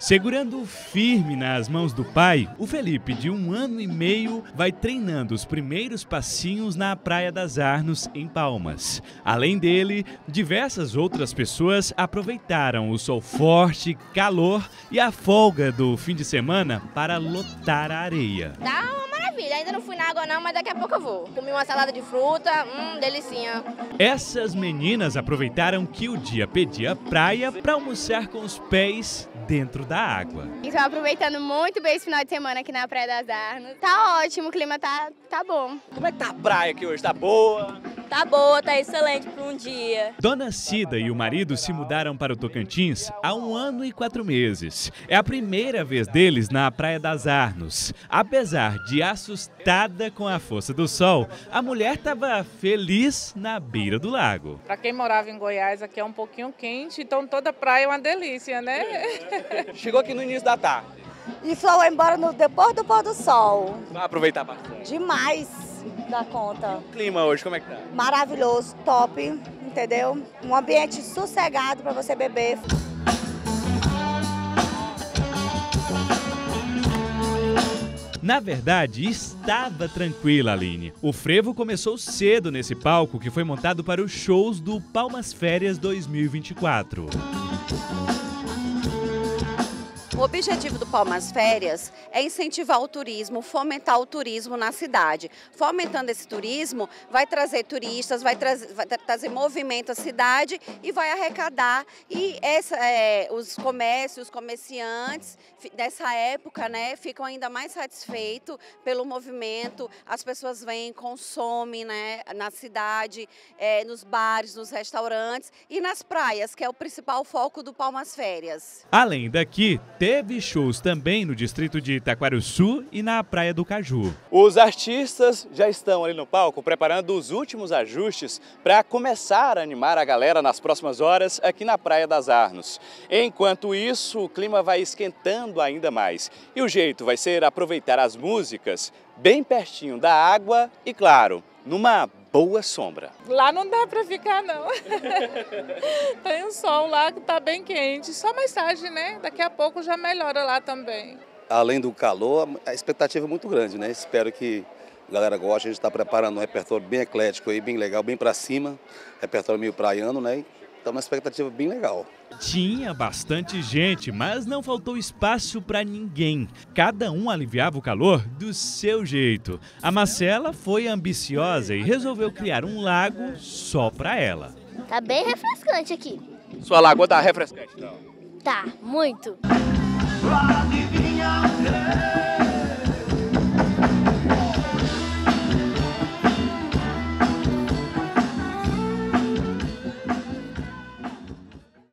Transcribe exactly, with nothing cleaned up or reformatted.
Segurando firme nas mãos do pai, o Felipe, de um ano e meio, vai treinando os primeiros passinhos na Praia das Arnos, em Palmas. Além dele, diversas outras pessoas aproveitaram o sol forte, calor e a folga do fim de semana para lotar a areia. Tá uma maravilha, ainda não fui na água não, mas daqui a pouco eu vou. Comi uma salada de fruta, hum, delicinha. Essas meninas aproveitaram que o dia pedia praia para almoçar com os pés dentro da água. Estou aproveitando muito bem esse final de semana aqui na Praia das Arnos. Tá ótimo, o clima tá, tá bom. Como é que tá a praia aqui hoje? Tá boa? Tá boa, tá excelente para um dia. Dona Cida e o marido se mudaram para o Tocantins há um ano e quatro meses. É a primeira vez deles na Praia das Arnos. Apesar de assustada com a força do sol, a mulher estava feliz na beira do lago. Para quem morava em Goiás, aqui é um pouquinho quente, então toda praia é uma delícia, né? Chegou aqui no início da tarde. E foi embora no, depois do pôr do sol. Vai aproveitar bastante. Demais da conta. O clima hoje, como é que tá? Maravilhoso, top, entendeu? Um ambiente sossegado para você beber. Na verdade, estava tranquila, Aline. O frevo começou cedo nesse palco que foi montado para os shows do Palmas Férias dois mil e vinte e quatro. O objetivo do Palmas Férias é incentivar o turismo, fomentar o turismo na cidade. Fomentando esse turismo, vai trazer turistas, vai, tra vai tra trazer movimento à cidade e vai arrecadar. E essa, é, os comércios, os comerciantes dessa época, né, ficam ainda mais satisfeitos pelo movimento. As pessoas vêm, consomem, né, na cidade, é, nos bares, nos restaurantes e nas praias, que é o principal foco do Palmas Férias. Além daqui, teve shows também no distrito de Itaquaruçu e na Praia do Caju. Os artistas já estão ali no palco preparando os últimos ajustes para começar a animar a galera nas próximas horas aqui na Praia das Arnos. Enquanto isso, o clima vai esquentando ainda mais. E o jeito vai ser aproveitar as músicas bem pertinho da água e, claro, numa boa sombra. Lá não dá para ficar, não. Tem um sol lá que tá bem quente. Só mais tarde, né? Daqui a pouco já melhora lá também. Além do calor, a expectativa é muito grande, né? Espero que a galera goste. A gente está preparando um repertório bem eclético aí, bem legal, bem para cima. Repertório meio praiano, né? Então uma expectativa bem legal. Tinha bastante gente, mas não faltou espaço para ninguém. Cada um aliviava o calor do seu jeito. A Marcela foi ambiciosa e resolveu criar um lago só para ela. Tá bem refrescante aqui. Sua lagoa tá refrescante, então? Tá, muito.